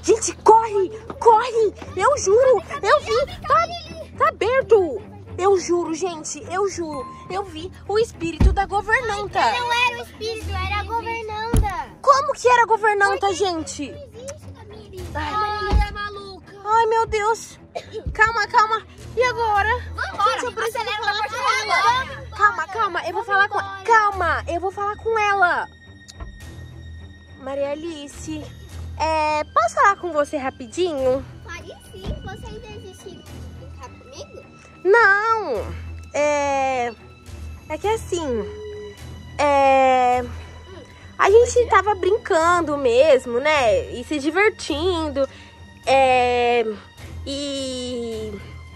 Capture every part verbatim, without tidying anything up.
Gente, corre, corre. Eu juro, eu vi. Tá, tá aberto. Eu juro, gente, eu juro. Eu vi o espírito da governanta. Não era o espírito, era a governanta. Como que era a governanta, gente? Ai, é maluca. Ai, meu Deus. Calma, calma. E agora? Vambora. Gente, eu preciso Acelera falar pra com porta ela. dela. Calma, calma. Eu vou falar com ela. Calma, eu vou falar com ela. Maria Alice, é, posso falar com você rapidinho? Pode sim. Você ainda existe brincar comigo? Não. É... É que assim... É... A gente tava brincando mesmo, né? E se divertindo. É... E...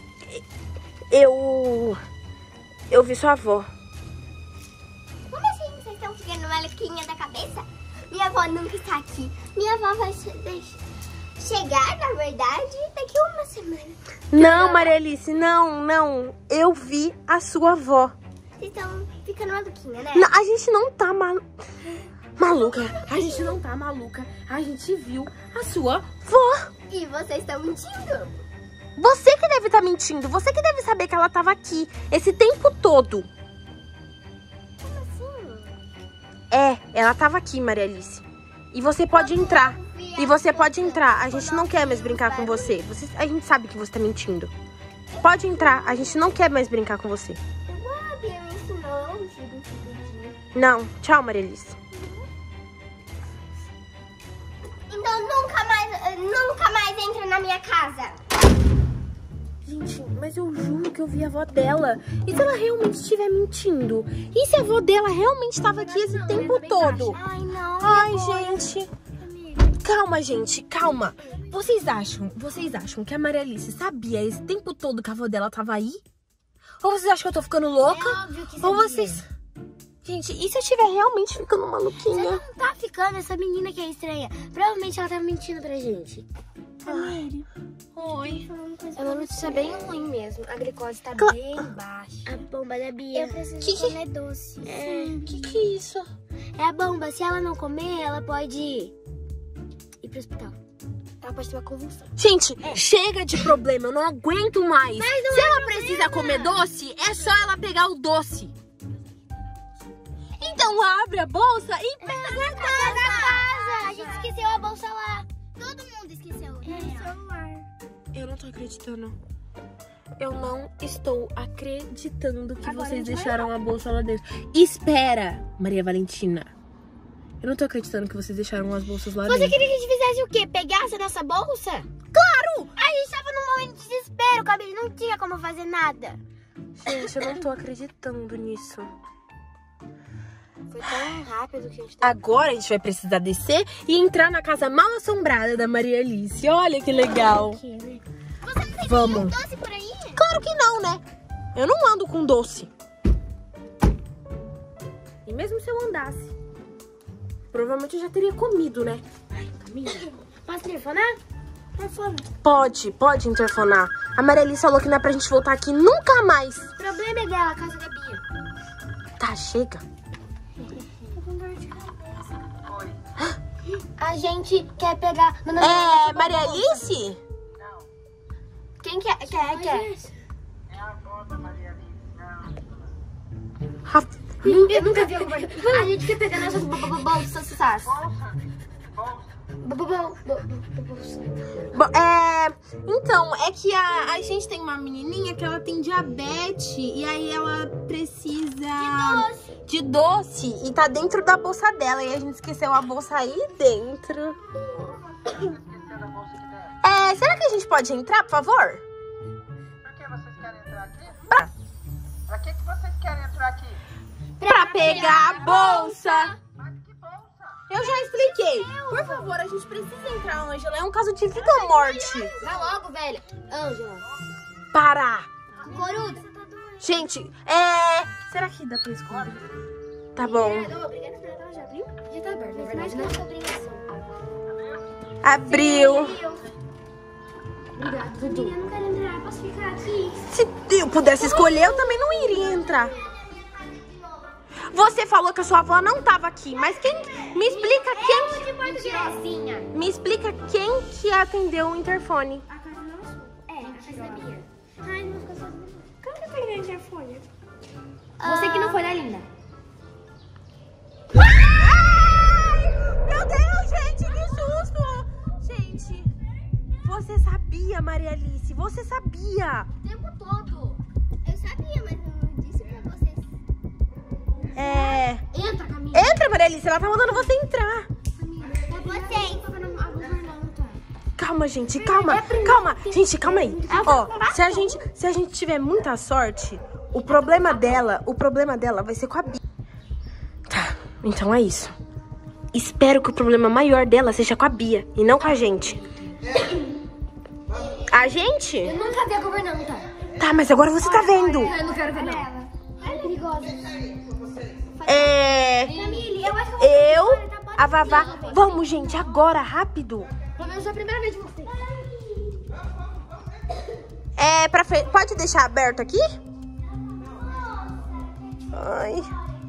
Eu... Eu vi sua avó. Como assim? Vocês estão ficando maluquinha da cabeça? Minha avó nunca está aqui. Minha avó vai che chegar, na verdade, daqui a uma semana. Não, Maria Alice, não, não. Eu vi a sua avó. Vocês estão ficando maluquinha, né? Não, a gente não tá malu... maluca. A gente não tá maluca. A gente viu a sua avó. E vocês estão mentindo? Você que deve estar mentindo. Você que deve saber que ela tava aqui esse tempo todo. Como assim? É, ela tava aqui, Maria Alice. E você pode entrar. E você pode entrar. A gente não quer mais brincar com você. você. A gente sabe que você tá mentindo. Pode entrar. A gente não quer mais brincar com você. Eu vou abrir isso não, juro que Não. Tchau, Maria Alice. Então nunca mais, nunca mais entra na minha casa. Gente, mas eu juro que eu vi a avó dela. E se ela realmente estiver mentindo? E se a avó dela realmente estava aqui esse tempo todo? Ai, não. Ai, gente. Calma, gente, calma. Vocês acham, vocês acham que a Maria Alice sabia esse tempo todo que a avó dela tava aí? Ou vocês acham que eu tô ficando louca? É óbvio que Ou sabia. vocês... Gente, e se eu estiver realmente ficando maluquinha? Você não tá ficando, essa menina que é estranha. Provavelmente ela tá mentindo pra gente. Ai, oi. É uma notícia bem ruim mesmo. A glicose tá Cla- bem baixa. A bomba da Bia. Eu preciso Que que- comer doce. É, que que é isso? É a bomba. Se ela não comer, ela pode ir pro hospital. Ela pode ter uma convulsão. Gente, chega de problema, eu não aguento mais. não Se é ela problema. precisa comer doce, é só ela pegar o doce. Então abre a bolsa e pega. Na casa. A gente esqueceu a bolsa lá. Todo mundo esqueceu. É. celular. Eu não tô acreditando. Eu não estou acreditando que Agora a vocês gente vai deixaram a bolsa lá dentro. Espera, Maria Valentina. Eu não tô acreditando que vocês deixaram as bolsas lá Você dentro. queria que a gente fizesse o quê? Pegasse a nossa bolsa? Claro! A gente tava num momento de desespero, Camille. Não tinha como fazer nada. Gente, eu não tô acreditando nisso. Foi tão rápido que a gente... Agora a gente vai precisar descer e entrar na casa mal assombrada da Maria Alice. Olha que legal. Você não tem Vamos. nenhum doce por aí? Claro que não, né? Eu não ando com doce. E mesmo se eu andasse, provavelmente eu já teria comido, né? Ai, Camila. Posso telefonar? Telefone. Pode, pode interfonar. A Maria Alice falou que não é pra gente voltar aqui nunca mais. O problema é dela, a casa da Bia. Tá, chega. A gente quer pegar... É, Maria Alice? Quem quer? Quer, quer? É a avó da Maria Alice, não. Rafa. Eu nunca vi a conversa. A gente quer pegar nossas bolsas, sas. Bolsa? Bo- É, então, é que a, a gente tem uma menininha que ela tem diabetes e aí ela precisa de doce e tá dentro da bolsa dela e a gente esqueceu a bolsa aí dentro. Esqueceram a bolsa aqui dentro. É, será que a gente pode entrar, por favor? Por que vocês querem entrar aqui? Pra, Pra que, que vocês querem entrar aqui? pra pegar a bolsa. Mas que bolsa? Eu já expliquei. Por favor, a gente precisa entrar, Ângela. É um caso de vida ou morte. Vai logo, velha. Ângela. Para. Coruda. Gente, é... Será que dá pra esconder? Tá bom. Não, obrigada. Ela já abriu? Já tá aberto, na verdade, né? Abriu. Obrigada, Dudu. Eu não quero entrar, posso ficar aqui? Se eu pudesse escolher, eu também não iria entrar. Você falou que a sua avó não tava aqui, mas quem, Me explica quem... Mentirosinha. Me explica quem que atendeu o interfone. A casa não é sua. É, a casa é minha. Ai, não ficou sozinha. Como que atendeu o interfone? Você que não foi, né, linda? Meu Deus, gente, que susto! Gente, você sabia, Maria Alice? Você sabia? O tempo todo. Eu sabia, mas eu não disse pra vocês. É... Entra, Camila. Entra, Maria Alice, ela tá mandando você entrar. É vocês. Calma, gente, calma, calma. Gente, calma aí. Ó, se a gente, se a gente tiver muita sorte, o problema dela, o problema dela vai ser com a Bia. Tá, então é isso. Espero que o problema maior dela seja com a Bia e não com a gente. A gente? Eu nunca vi a governanta. Tá, mas agora você tá vendo. Eu não quero ver não. Ela é perigosa. É... Camille, eu acho que eu Eu, a Vavá... Vamos, gente, agora, rápido. Pelo menos é a primeira vez de você. É, pra frente. Pode deixar aberto aqui? Ai.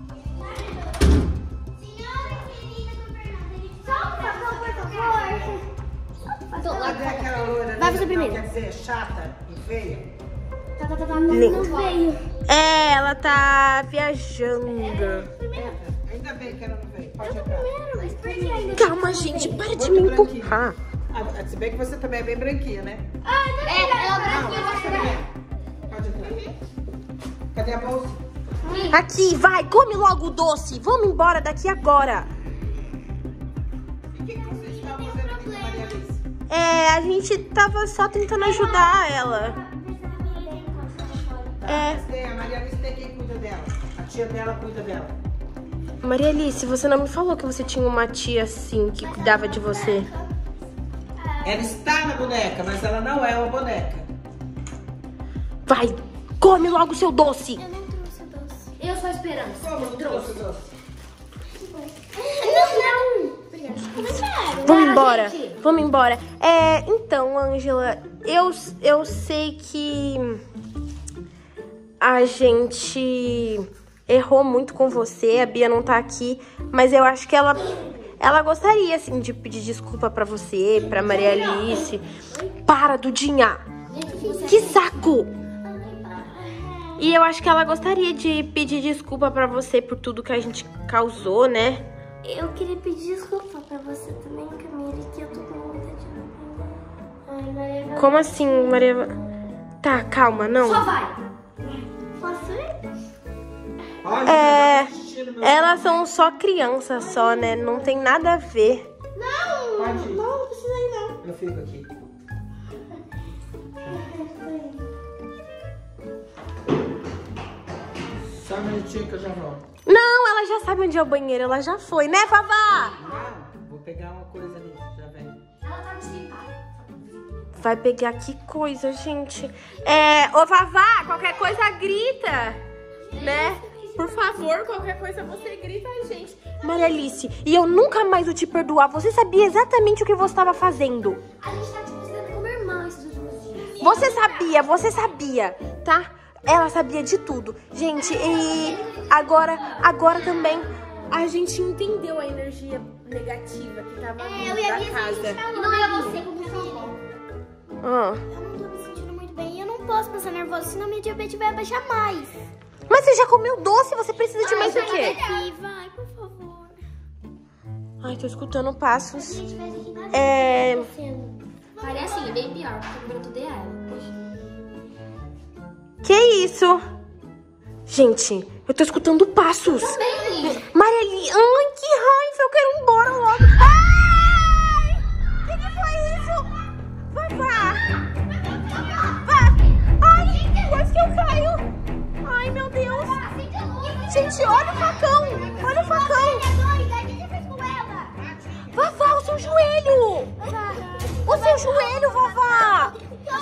Cadê aquela loira ali? Vai você primeiro. Quer dizer, chata e feia? Tá, tá, tá, tá. Não, não veio. É, ela tá viajando. Ainda bem que ela não veio. Pode entrar. Mas por que ainda? Calma, gente, para de me empurrar. Ah, se bem que você também é bem branquinha, né? É, ela branquinha, você vai. Pode entrar. Cadê a bolsa? Aqui, vai, come logo o doce. Vamos embora daqui agora. E o que, que você está fazendo aqui com a Maria Alice? É, a gente tava só tentando ajudar ela. É. Mas tem, a Maria Alice tem quem cuida dela. A tia dela cuida dela. Maria Alice, você não me falou que você tinha uma tia assim que cuidava de você. Ela está na boneca, mas ela não é uma boneca. Vai, come logo o seu doce. Eu não trouxe o doce. Eu sou a esperança. Como não trouxe o doce? Não, não. Obrigada. Vamos embora, vamos embora. É, então, Ângela, eu, eu sei que a gente errou muito com você, a Bia não tá aqui, mas eu acho que ela, ela gostaria, assim, de pedir desculpa pra você, pra Maria Alice. Para, Dudinha! Que saco! E eu acho que ela gostaria de pedir desculpa pra você por tudo que a gente causou, né? Eu queria pedir desculpa pra você também, Camille, que eu tô com muita de Ai, Maria. Como assim, Maria? Tá, calma, não. Só vai. Posso ir? Olha, É, eu tô assistindo meu- elas são só crianças só, né? Não tem nada a ver. Não. Pode ir. Não, não precisa ir, não. Eu fico aqui. Só um minutinho que eu já volto. Não, ela já sabe onde é o banheiro, ela já foi, né, Vavá? Não, vou pegar uma coisa ali, já vem. Ela tá deslipada. Vai pegar que coisa, gente. É, ô Vavá, qualquer coisa grita, né? Por favor, qualquer coisa você grita a gente. Maria Alice, e eu nunca mais vou te perdoar. Você sabia exatamente o que você estava fazendo. A gente tá te considerando como irmã esses últimos dias. Você sabia, você sabia, tá? Ela sabia de tudo. Gente, e agora, agora também a gente entendeu a energia negativa que tava vindo da casa. E não é você como você. Ah. Eu não tô me sentindo muito bem e eu não posso passar nervosa, senão minha diabetes vai abaixar mais. Mas você já comeu doce, você precisa de mais o quê? Aqui, vai, por favor. Ai, tô escutando passos. Se a gente tivesse aqui na É... Parece assim, é bem pior, porque eu tudo ela. Que isso? Gente, eu tô escutando passos. Bem, Maria Alice, ai, que raiva, eu quero ir embora logo. Ai! O que, que foi isso? Vavá! Vá! Ai, quase que eu caio. Ai, meu Deus. Gente, olha o facão. Olha o facão. Vavá, o seu joelho. O seu joelho, Vavá.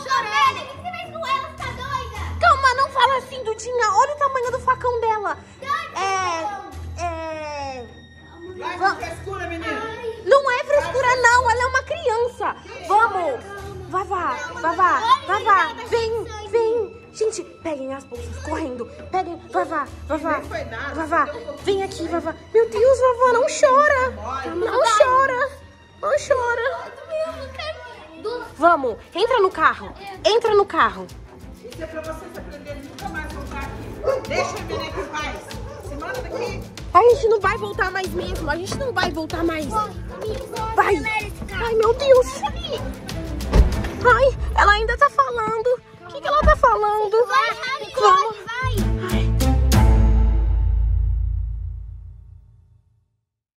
Calma, não fala assim, Dudinha. Olha o tamanho do facão dela. É... É... Vai com frescura, menina. Não é frescura, não. Ela é uma criança. Vamos. Vavá, Vavá, Vavá. Vem, vem. Gente, peguem as bolsas, correndo. Peguem, Vavá, Vavá, Vavá, vem aqui, Vavá. Meu Deus, Vavá, não chora. Não chora, não chora. Vamos, entra no carro, entra no carro. Isso é pra vocês aprenderem nunca mais voltar aqui. Deixa a menina em paz. Se manda daqui. A gente não vai voltar mais mesmo, a gente não vai voltar mais. Vai. Ai, meu Deus. Ai, ela ainda tá falando.